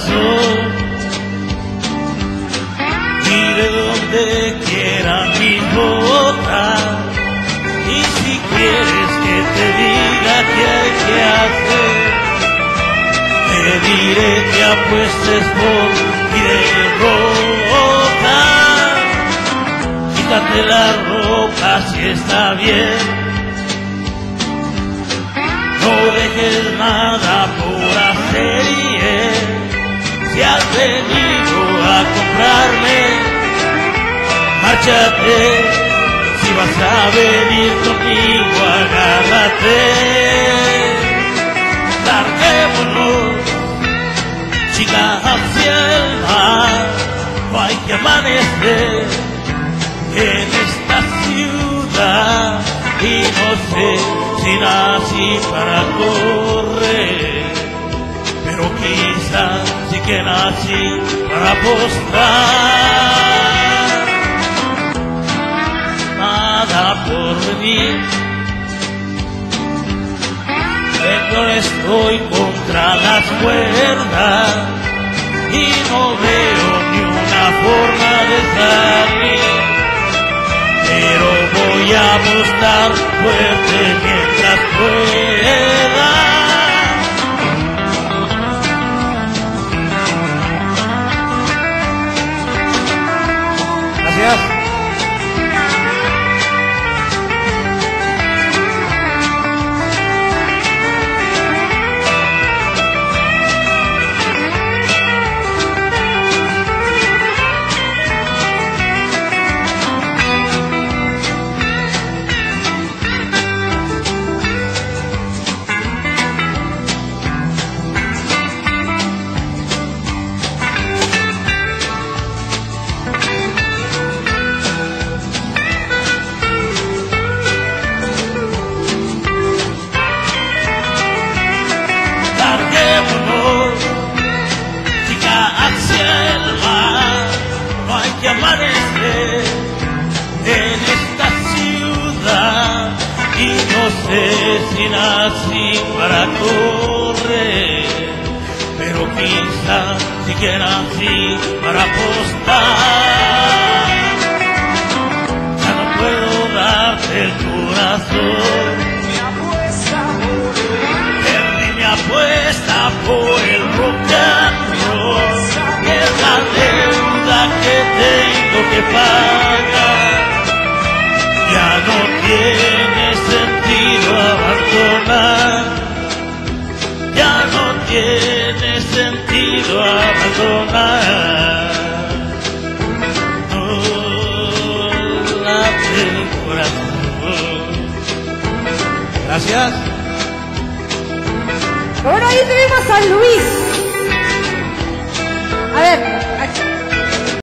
corazón. Iré donde quieran mis botas, y si quieres que te diga qué hay que hacer, te diré que apuestes por mi derrota. Quítate la ropa si está bien, no dejes nada por hacer, y si has venido a comprarme, márchate. Si vas a venir conmigo, agárrate. Larguémonos, chica, hacia el mar. No hay que amanecer en esta ciudad, y no sé si nací para correr, pero quizás sí que nací para apostar. Nada por venir, pero estoy contra las cuerdas y no veo ni una forma de salir, pero voy a apostar fuerte mientras pueda. Gracias. En esta ciudad, y no sé si nací para correr, pero quizás sí que nací para apostar. Ya no puedo darte el corazón, perdí mi apuesta por el rock and roll, que es la deuda que tengo que pagar. Ya no tiene sentido abandonar, ya no tiene sentido abandonar. No late el corazón. Gracias. Bueno, ahí tenemos a Luis. A ver.